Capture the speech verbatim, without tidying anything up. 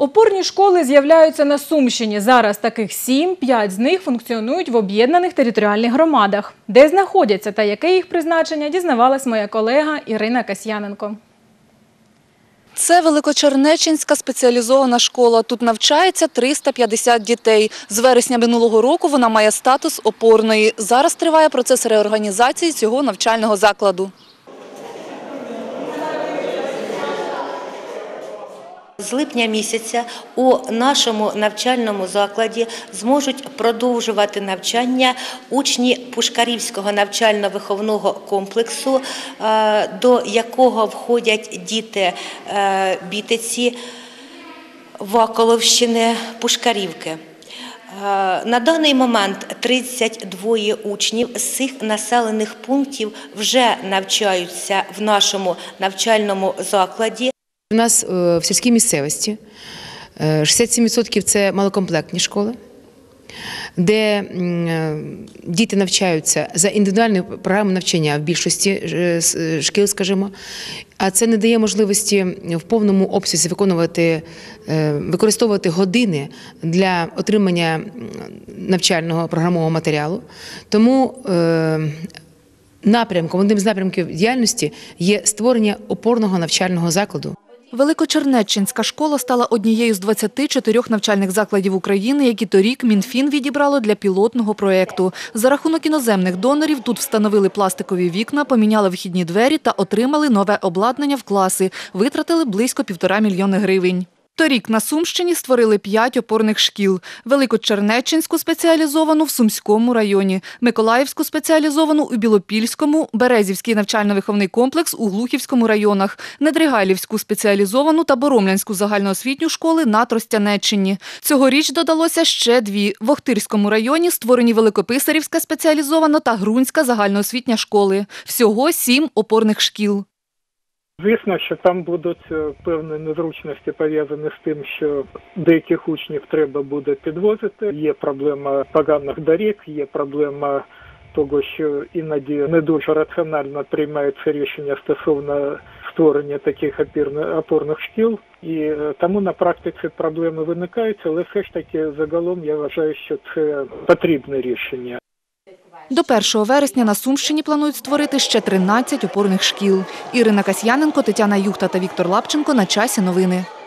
Опорні школи з'являються на Сумщині. Зараз таких сім, п'ять з них функціонують в об'єднаних територіальних громадах. Де знаходяться та яке їх призначення, дізнавалась моя колега Ірина Касьяненко. Це Великочернеччинська спеціалізована школа. Тут навчається триста п'ятдесят дітей. З вересня минулого року вона має статус опорної. Зараз триває процес реорганізації цього навчального закладу. З липня місяця у нашому навчальному закладі зможуть продовжувати навчання учні Пушкарівського навчально-виховного комплексу, до якого входять діти Бітиці, Ваколовщини, Пушкарівки. На даний момент тридцять два учнів з цих населених пунктів вже навчаються в нашому навчальному закладі. У нас в сільській місцевості шістдесят сім відсотків – це малокомплектні школи, де діти навчаються за індивідуальною програмою навчання в більшості шкіл, скажімо, а це не дає можливості в повному обсязі виконувати, використовувати години для отримання навчального програмового матеріалу. Тому напрямком, одним з напрямків діяльності є створення опорного навчального закладу. Великочернеччинська школа стала однією з двадцяти чотирьох навчальних закладів України, які торік Мінфін відібрало для пілотного проєкту. За рахунок іноземних донорів тут встановили пластикові вікна, поміняли вхідні двері та отримали нове обладнання в класи. Витратили близько півтора мільйони гривень. Торік на Сумщині створили п'ять опорних шкіл. Великочернеччинську спеціалізовану в Сумському районі, Миколаївську спеціалізовану у Білопільському, Березівський навчально-виховний комплекс у Глухівському районах, Недригайлівську спеціалізовану та Боромлянську загальноосвітню школи на Тростянеччині. Цьогоріч додалося ще дві. В Охтирському районі створені Великописарівська спеціалізована та Грунська загальноосвітня школи. Всього сім опорних шкіл. Звісно, що там будуть певні незручності пов'язані з тим, що деяких учнів треба буде підвозити. Є проблема поганих доріг, є проблема того, що іноді не дуже раціонально приймаються рішення стосовно створення таких опорних шкіл. І тому на практиці проблеми виникають, але все ж таки загалом я вважаю, що це потрібне рішення. До першого вересня на Сумщині планують створити ще тринадцять опорних шкіл. Ірина Касьяненко, Тетяна Юхта та Віктор Лапченко. На часі новини.